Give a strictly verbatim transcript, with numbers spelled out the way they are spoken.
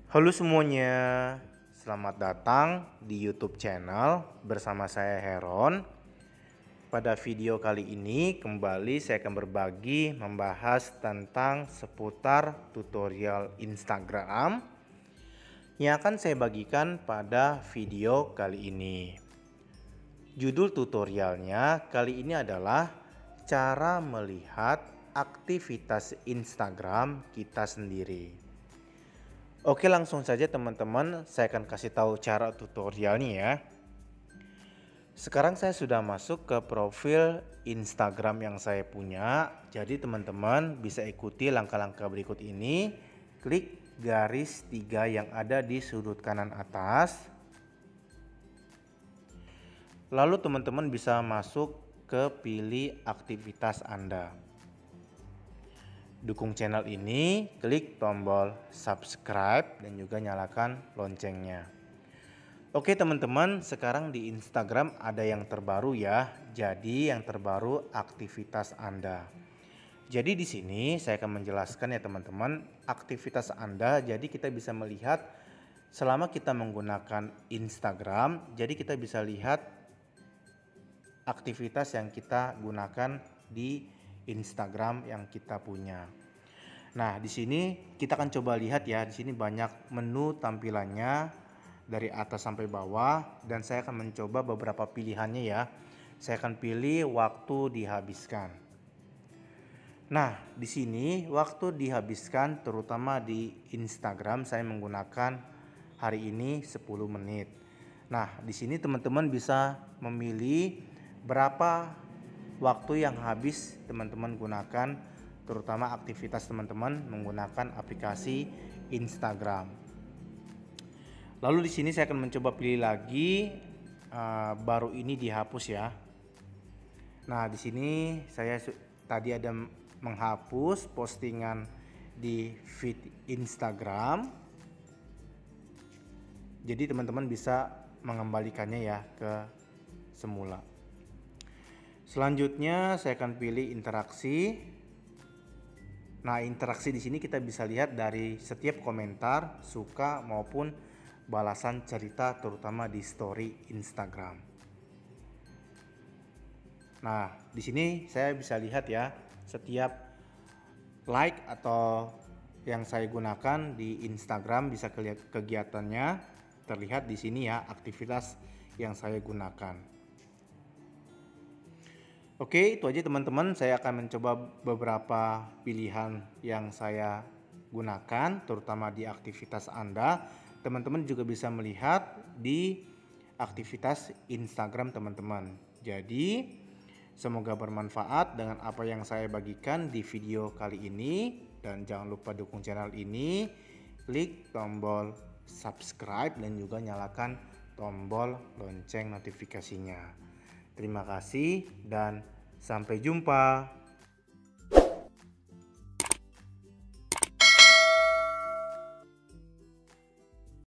Halo semuanya, selamat datang di YouTube channel bersama saya Heron. Pada video kali ini kembali saya akan berbagi membahas tentang seputar tutorial Instagram yang akan saya bagikan pada video kali ini. Judul tutorialnya kali ini adalah cara melihat aktivitas Instagram kita sendiri. Oke, langsung saja teman-teman, saya akan kasih tahu cara tutorialnya ya. Sekarang saya sudah masuk ke profil Instagram yang saya punya. Jadi teman-teman bisa ikuti langkah-langkah berikut ini. Klik garis tiga yang ada di sudut kanan atas. Lalu teman-teman bisa masuk ke pilih aktivitas Anda. Dukung channel ini, klik tombol subscribe dan juga nyalakan loncengnya. Oke teman-teman, sekarang di Instagram ada yang terbaru ya. Jadi yang terbaru aktivitas Anda. Jadi di sini saya akan menjelaskan ya teman-teman, aktivitas Anda. Jadi kita bisa melihat selama kita menggunakan Instagram, jadi kita bisa lihat aktivitas yang kita gunakan di Instagram yang kita punya. Nah, di sini kita akan coba lihat ya. Di sini banyak menu tampilannya dari atas sampai bawah dan saya akan mencoba beberapa pilihannya ya. Saya akan pilih waktu dihabiskan. Nah, di sini waktu dihabiskan terutama di Instagram saya menggunakan hari ini sepuluh menit. Nah, di sini teman-teman bisa memilih berapa waktu yang habis teman-teman gunakan, terutama aktivitas teman-teman menggunakan aplikasi Instagram. Lalu di sini saya akan mencoba pilih lagi, uh, baru ini dihapus ya. Nah, di sini saya tadi ada menghapus postingan di feed Instagram. Jadi teman-teman bisa mengembalikannya ya ke semula. Selanjutnya saya akan pilih interaksi. Nah, interaksi di sini kita bisa lihat dari setiap komentar, suka maupun balasan cerita terutama di story Instagram. Nah, di sini saya bisa lihat ya, setiap like atau yang saya gunakan di Instagram bisa kelihatan kegiatannya terlihat di sini ya, aktivitas yang saya gunakan. Oke, itu aja teman-teman. Saya akan mencoba beberapa pilihan yang saya gunakan, terutama di aktivitas Anda. Teman-teman juga bisa melihat di aktivitas Instagram teman-teman. Jadi, semoga bermanfaat dengan apa yang saya bagikan di video kali ini. Dan jangan lupa dukung channel ini. Klik tombol subscribe dan juga nyalakan tombol lonceng notifikasinya. Terima kasih dan sampai jumpa.